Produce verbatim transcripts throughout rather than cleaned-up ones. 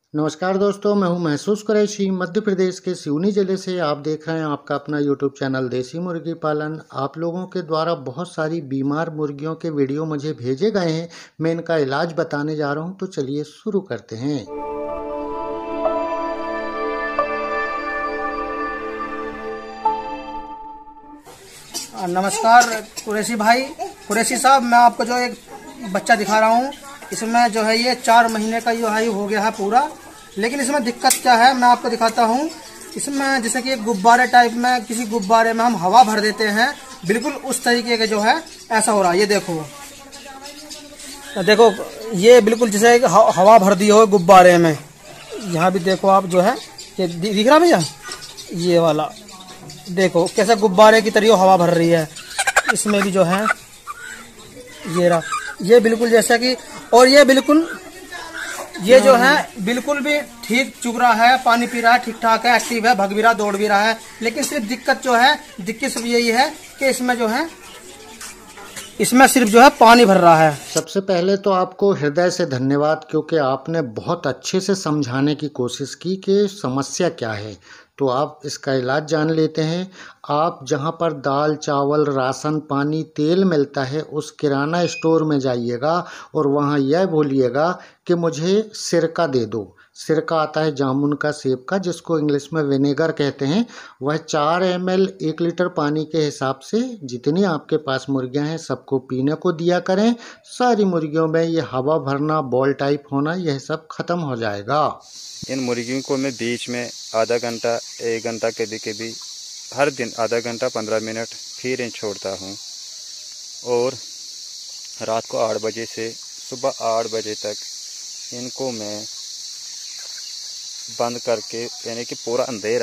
नमस्कार दोस्तों, मैं हूं महसूस कुरैशी मध्य प्रदेश के सिवनी ज़िले से। आप देख रहे हैं आपका अपना यूट्यूब चैनल देसी मुर्गी पालन। आप लोगों के द्वारा बहुत सारी बीमार मुर्गियों के वीडियो मुझे भेजे गए हैं, मैं इनका इलाज बताने जा रहा हूं, तो चलिए शुरू करते हैं। नमस्कार कुरैशी भाई, कुरैशी साहब, मैं आपको जो एक बच्चा दिखा रहा हूँ, इसमें जो है ये चार महीने का जो है हो गया है पूरा। लेकिन इसमें दिक्कत क्या है मैं आपको दिखाता हूँ। इसमें जैसे कि एक गुब्बारे टाइप में, किसी गुब्बारे में हम हवा भर देते हैं, बिल्कुल उस तरीके के जो है ऐसा हो रहा है। ये देखो देखो ये बिल्कुल जैसे हवा भर दी हो गुब्बारे में। यहाँ भी देखो आप, जो है ये दिख रहा भैया, ये वाला देखो कैसे गुब्बारे की तरह हवा भर रही है। इसमें भी जो है ये रहा, ये बिल्कुल जैसा कि, और ये बिल्कुल ये जो है बिल्कुल भी ठीक चुग रहा है, पानी पी रहा है, ठीक ठाक है, एक्टिव है, भग भी रहा, दौड़ भी रहा है। लेकिन सिर्फ दिक्कत जो है, दिक्कत सिर्फ यही है कि इसमें जो है इसमें सिर्फ जो है पानी भर रहा है। सबसे पहले तो आपको हृदय से धन्यवाद, क्योंकि आपने बहुत अच्छे से समझाने की कोशिश की कि समस्या क्या है। तो आप इसका इलाज जान लेते हैं। आप जहां पर दाल, चावल, राशन, पानी, तेल मिलता है, उस किराना स्टोर में जाइएगा और वहां यह बोलिएगा कि मुझे सिरका दे दो। सिरका आता है जामुन का, सेब का, जिसको इंग्लिश में विनेगर कहते हैं। वह चार एम एल एक लीटर पानी के हिसाब से जितनी आपके पास मुर्गियां हैं सबको पीने को दिया करें। सारी मुर्गियों में ये हवा भरना, बॉल टाइप होना, यह सब खत्म हो जाएगा। इन मुर्गियों को मैं बीच में आधा घंटा, एक घंटा, कभी कभी हर दिन आधा घंटा पंद्रह मिनट फिर इन छोड़ता हूँ। और रात को आठ बजे से सुबह आठ बजे तक इनको मैं बंद करके, यानी कि पूरा अंधेरा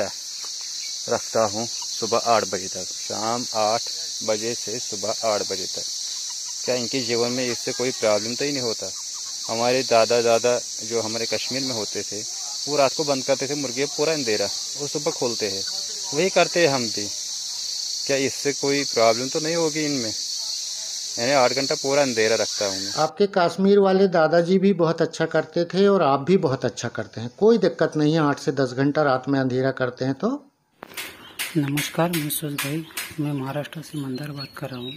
रखता हूँ सुबह आठ बजे तक, शाम आठ बजे से सुबह आठ बजे तक। क्या इनके जीवन में इससे कोई प्रॉब्लम तो ही नहीं होता? हमारे दादा दादा जो हमारे कश्मीर में होते थे, वो रात को बंद करते थे मुर्गियाँ, पूरा अंधेरा, वो सुबह खोलते हैं, वही करते हैं हम भी। क्या इससे कोई प्रॉब्लम तो नहीं होगी इनमें? यानी आठ घंटा पूरा अंधेरा रखता हूँ मैं। आपके कश्मीर वाले दादाजी भी बहुत अच्छा करते थे और आप भी बहुत अच्छा करते हैं, कोई दिक्कत नहीं है। आठ से दस घंटा रात में अंधेरा करते हैं तो। नमस्कार महसूस भाई, मैं महाराष्ट्र से मंदार बात कर रहा हूँ।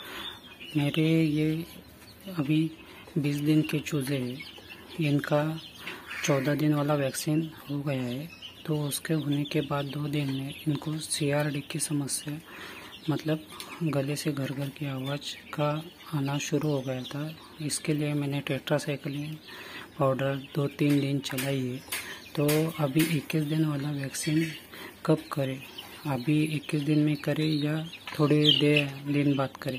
मेरे ये अभी बीस दिन के चूजे हैं, इनका चौदह दिन वाला वैक्सीन हो गया है। तो उसके होने के बाद दो दिन में इनको सी आर डी की समस्या, मतलब गले से घर घर की आवाज़ का आना शुरू हो गया था। इसके लिए मैंने टेट्रासाइक्लिन पाउडर दो तीन दिन चलाई है। तो अभी इक्कीस दिन वाला वैक्सीन कब करें? अभी इक्कीस दिन में करें या थोड़ी देर दिन बाद करें?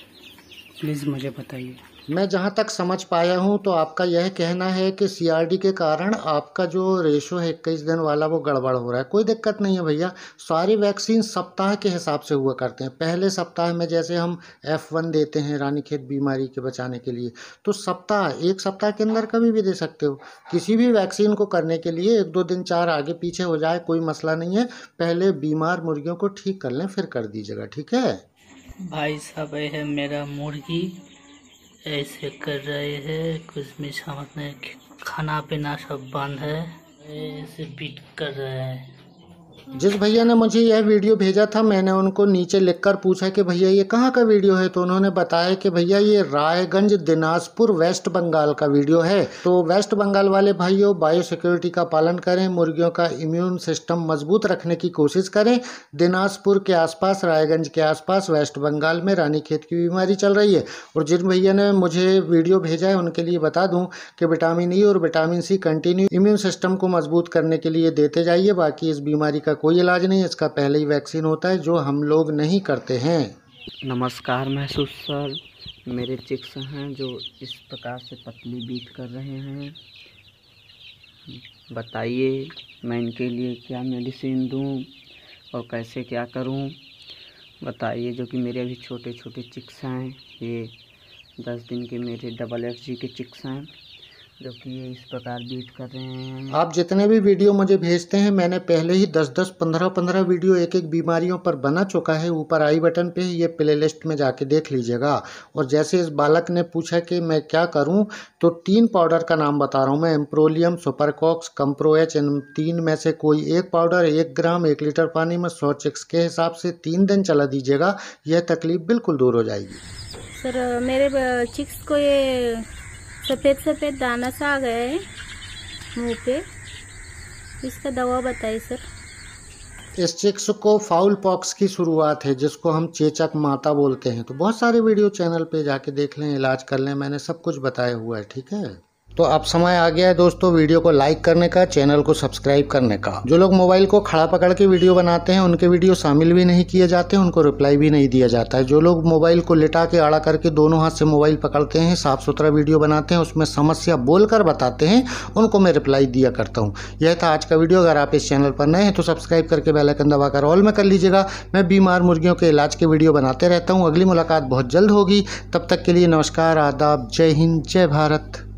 प्लीज़ मुझे बताइए। मैं जहां तक समझ पाया हूं तो आपका यह कहना है कि सी आर डी के कारण आपका जो रेशो है इक्कीस दिन वाला वो गड़बड़ हो रहा है। कोई दिक्कत नहीं है भैया, सारी वैक्सीन सप्ताह के हिसाब से हुआ करते हैं। पहले सप्ताह में जैसे हम एफ वन देते हैं रानीखेत बीमारी के बचाने के लिए, तो सप्ताह एक सप्ताह के अंदर कभी भी दे सकते हो। किसी भी वैक्सीन को करने के लिए एक दो दिन चार आगे पीछे हो जाए कोई मसला नहीं है। पहले बीमार मुर्गियों को ठीक कर लें, फिर कर दीजिएगा, ठीक है भाई साहब? ये है मेरा मुर्गी, ऐसे कर रहे हैं, कुछ भी समझ नहीं, खाना पीना सब बंद है, ऐसे पीट कर रहे हैं। जिस भैया ने मुझे यह वीडियो भेजा था, मैंने उनको नीचे लिखकर पूछा कि भैया ये कहाँ का वीडियो है, तो उन्होंने बताया कि भैया ये रायगंज दिनाजपुर वेस्ट बंगाल का वीडियो है। तो वेस्ट बंगाल वाले भाइयों, बायो सिक्योरिटी का पालन करें, मुर्गियों का इम्यून सिस्टम मजबूत रखने की कोशिश करें। दिनाजपुर के आसपास, रायगंज के आसपास वेस्ट बंगाल में रानीखेत की बीमारी चल रही है। और जिन भैया ने मुझे वीडियो भेजा है उनके लिए बता दूँ कि विटामिन ई और vitamin C continue immune system को मजबूत करने के लिए देते जाइए। बाकी इस बीमारी का कोई इलाज नहीं है, इसका पहले ही वैक्सीन होता है जो हम लोग नहीं करते हैं। नमस्कार महसूस सर, मेरे चिक्स हैं जो इस प्रकार से पतली बीट कर रहे हैं। बताइए मैं इनके लिए क्या मेडिसिन दूं और कैसे क्या करूं? बताइए। जो कि मेरे अभी छोटे छोटे चिक्स हैं, ये दस दिन के मेरे डबल एफ जी के चिक्स हैं। जो कि ये इस प्रकार बीट कर रहे हैं। आप जितने भी वीडियो मुझे भेजते हैं, मैंने पहले ही दस दस पंद्रह पंद्रह वीडियो एक एक बीमारियों पर बना चुका है। ऊपर आई बटन पे ये प्ले लिस्ट में जाके देख लीजिएगा। और जैसे इस बालक ने पूछा कि मैं क्या करूं, तो तीन पाउडर का नाम बता रहा हूं मैं, एम्प्रोलियम, सुपरकॉक्स, कंप्रो एच। इन तीन में से कोई एक पाउडर एक ग्राम एक लीटर पानी में सौ चिक्स के हिसाब से तीन दिन चला दीजिएगा। यह तकलीफ बिल्कुल दूर हो जाएगी। सर मेरे चिक्स को ये सफ़ेद सफ़ेद दाना सा आ गया है मुंह पे, इसका दवा बताइए सर। इस चिक्स को फाउल पॉक्स की शुरुआत है, जिसको हम चेचक माता बोलते हैं। तो बहुत सारे वीडियो चैनल पे जाके देख लें, इलाज कर लें, मैंने सब कुछ बताया हुआ है, ठीक है। तो अब समय आ गया है दोस्तों वीडियो को लाइक करने का, चैनल को सब्सक्राइब करने का। जो लोग मोबाइल को खड़ा पकड़ के वीडियो बनाते हैं, उनके वीडियो शामिल भी नहीं किए जाते, उनको रिप्लाई भी नहीं दिया जाता है। जो लोग मोबाइल को लिटा के आड़ा करके दोनों हाथ से मोबाइल पकड़ते हैं, साफ सुथरा वीडियो बनाते हैं, उसमें समस्या बोलकर बताते हैं, उनको मैं रिप्लाई दिया करता हूँ। यह था आज का वीडियो। अगर आप इस चैनल पर नए हैं तो सब्सक्राइब करके बेल आइकन दबाकर ऑल में कर लीजिएगा। मैं बीमार मुर्गियों के इलाज के वीडियो बनाते रहता हूँ। अगली मुलाकात बहुत जल्द होगी। तब तक के लिए नमस्कार, आदाब, जय हिंद, जय भारत।